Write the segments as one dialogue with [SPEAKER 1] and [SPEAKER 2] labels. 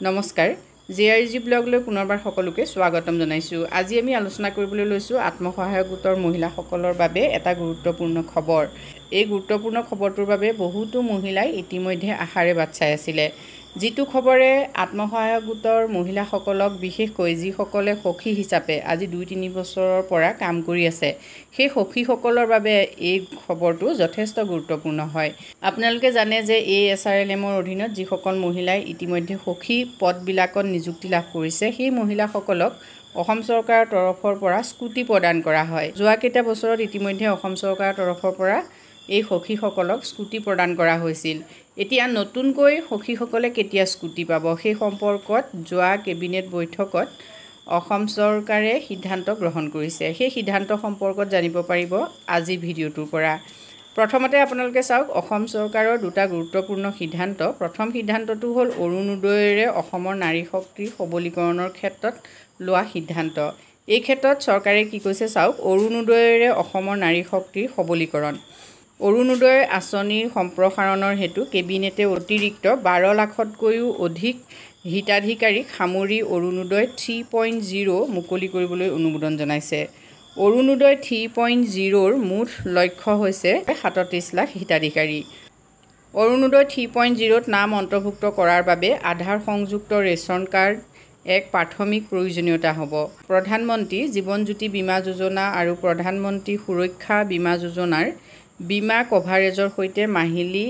[SPEAKER 1] নমস্কাৰ জিআৰজি ব্লগলৈ পুনৰবাৰ সকলোকে স্বাগতম জনাইছো। আজি আমি আলোচনা কৰিবলৈ লৈছো আত্মসহায়ক গোটৰ মহিলাসকলৰ বাবে এটা গুৰুত্বপূৰ্ণ খবৰ। এই গুৰুত্বপূৰ্ণ খবৰটোৰ বাবে বহুতো মহিলাই ইতিমধ্যে আশাৰে বাট চাই আছিল। যিটো খবৰে আত্মসহায়ক গোটৰ মহিলাসকলক বিশেষকৈ যিসকলে সখী হিচাপে আজি 2-3 বছৰৰ পৰা কাম কৰি আছে, সেই সখীসকলৰ বাবে এই খবৰটো যথেষ্ট গুৰুত্বপূৰ্ণ হয়। আপোনালোকে জানে যে ASRLM ৰ অধীনত যিসকল মহিলাই ইতিমধ্যে সখী পদবিলাকত নিযুক্তি লাভ কৰিছে, সেই মহিলাসকলক অসম চৰকাৰৰ তৰফৰ পৰা স্কুটি প্ৰদান কৰা হয়। যোৱা কেইটা বছৰত ইতিমধ্যে অসম চৰকাৰৰ তৰফৰ পৰা এই সখীসকলক স্কুটি প্ৰদান কৰা হৈছিল। এতিয়া নতুনকৈ সখীসকলে কেতিয়া স্কুটি পাব সেই সম্পৰ্কত যোৱা কেবিনেট বৈঠকত অসম চৰকাৰে সিদ্ধান্ত গ্ৰহণ কৰিছে। সেই সিদ্ধান্ত সম্পৰ্কত জানিব পাৰিব আজি ভিডিঅ'টোৰ পৰা। প্ৰথমতে আপোনালোকে চাওক অসম চৰকাৰৰ দুটা গুৰুত্বপূৰ্ণ সিদ্ধান্ত। প্ৰথম সিদ্ধান্তটো হ'ল অৰুণোদয়েৰে অসমৰ নাৰী শক্তিৰ সবলীকৰণৰ ক্ষেত্ৰত লোৱা সিদ্ধান্ত। এই ক্ষেত্ৰত চৰকাৰে কি কৈছে চাওক, অৰুণোদয়েৰে অসমৰ নাৰী শক্তিৰ সবলীকৰণ। অৰুণোদয় আঁচনিৰ সম্প্ৰসাৰণৰ হেতু কেবিনেটে অতিৰিক্ত 12 লাখতকৈও অধিক হিতাধিকাৰীক সামৰি অৰুণোদয় 3.0 মুকলি কৰিবলৈ অনুমোদন জনাইছে। অৰুণোদয় 3.0ৰ মুঠ লক্ষ্য হৈছে 37 লাখ হিতাধিকাৰী। অৰুণোদয় 3.0ত নাম অন্তৰ্ভুক্ত কৰাৰ বাবে আধাৰ সংযুক্ত ৰেচন কাৰ্ড এক প্ৰাথমিক প্ৰয়োজনীয়তা হ'ব। প্ৰধানমন্ত্ৰী জীৱন জ্যোতি বীমা যোজনা আৰু প্ৰধানমন্ত্ৰী সুৰক্ষা বীমা যোজনাৰ বীমা কভাৰেজৰ সৈতে মাহিলী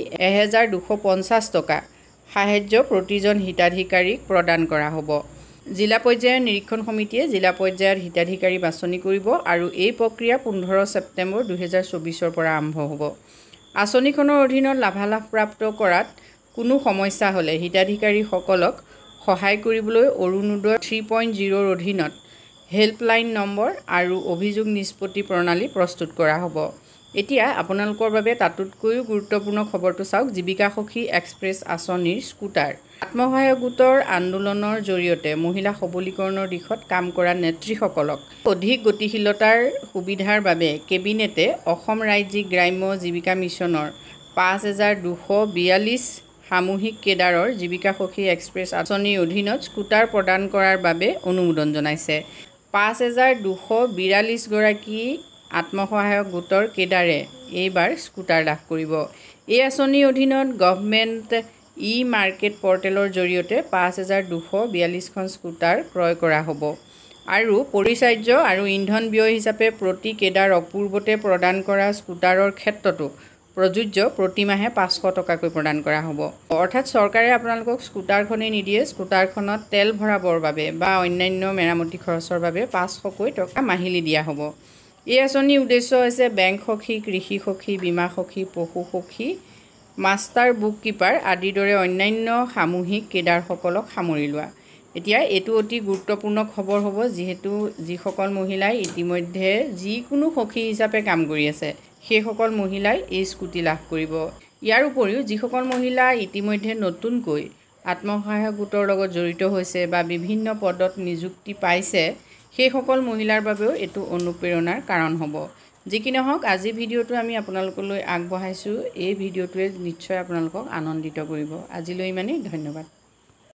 [SPEAKER 1] 1250 টকা সাহায্য প্ৰতিজন হিতাধিকাৰীক প্ৰদান কৰা হ'ব। জিলা পৰ্যায়ৰ নিৰীক্ষণ সমিতিয়ে জিলা পৰ্যায়ত হিতাধিকাৰী বাছনি কৰিব আৰু এই প্ৰক্ৰিয়া 15 ছেপ্টেম্বৰ 2024ৰ পৰা আৰম্ভ হ'ব। আঁচনিখনৰ অধীনত লাভালাভ প্ৰাপ্ত কৰাত কোনো সমস্যা হ'লে হিতাধিকাৰীসকলক সহায় কৰিবলৈ অৰুণোদয় 3.0ৰ অধীনত হেল্পলাইন নম্বৰ আৰু অভিযোগ নিষ্পত্তি প্ৰণালী প্ৰস্তুত কৰা হ'ব। এতিয়া আপোনালোকৰ বাবে তাতোতকৈও গুৰুত্বপূৰ্ণ খবৰটো চাওক, জীৱিকা সখী এক্সপ্ৰেছ আঁচনিৰ স্কুটাৰ। আত্মসহায়ক গোটৰ আন্দোলনৰ জৰিয়তে মহিলা সবলীকৰণৰ দিশত কাম কৰা নেত্ৰীসকলক অধিক গতিশীলতাৰ সুবিধাৰ বাবে কেবিনেটে অসম ৰাজ্যিক গ্ৰাম্য জীৱিকা মিছনৰ 5242 সামূহিক কেডাৰৰ জীৱিকা সখী এক্সপ্ৰেছ আঁচনিৰ অধীনত স্কুটাৰ প্ৰদান কৰাৰ বাবে অনুমোদন জনাইছে। 5242 গৰাকী আত্মসহায়ক গোটৰ কেডাৰে এইবাৰ স্কুটাৰ লাভ কৰিব। এই আঁচনিৰ অধীনত গভৰ্ণমেণ্ট ই-মাৰ্কেট পৰ্টেলৰ জৰিয়তে 5242খন স্কুটাৰ ক্ৰয় কৰা হ'ব আৰু পৰিচাৰ্য আৰু ইন্ধন ব্যয় হিচাপে প্ৰতি কেডাৰ অপূৰ্বতে প্ৰদান কৰা স্কুটাৰৰ ক্ষেত্ৰতো প্ৰযোজ্য প্ৰতিমাহে 500 টকাকৈ প্ৰদান কৰা হ'ব। অৰ্থাৎ চৰকাৰে আপোনালোকক স্কুটাৰখনেই নিদিয়ে, স্কুটাৰখনত তেল ভৰাবৰ বাবে বা অন্যান্য মেৰামতি খৰচৰ বাবে 500কৈ টকা মাহিলী দিয়া হ'ব। এই আঁচনিৰ উদ্দেশ্য হৈছে বেংক সখী, কৃষি সখী, বীমা সখী, পশু সখী, মাষ্টাৰ বুক কিপাৰ আদিৰ দৰে অন্যান্য সামূহিক কেডাৰসকলক সামৰি লোৱা। এতিয়া এইটো অতি গুৰুত্বপূৰ্ণ খবৰ হ'ব, যিহেতু যিসকল মহিলাই ইতিমধ্যে যিকোনো সখী হিচাপে কাম কৰি আছে, সেইসকল মহিলাই এই স্কুটি লাভ কৰিব। ইয়াৰ উপৰিও যিসকল মহিলা ইতিমধ্যে নতুনকৈ আত্মসহায়ক গোটৰ লগত জড়িত হৈছে বা বিভিন্ন পদত নিযুক্তি পাইছে, সেইসকল মহিলাৰ বাবেও এইটো অনুপ্ৰেৰণাৰ কাৰণ হ'ব। যি কি নহওক, আজি ভিডিঅ'টো আমি আপোনালোকলৈ আগবঢ়াইছোঁ। এই ভিডিঅ'টোৱে নিশ্চয় আপোনালোকক আনন্দিত কৰিব। আজিলৈ ইমানেই, ধন্যবাদ।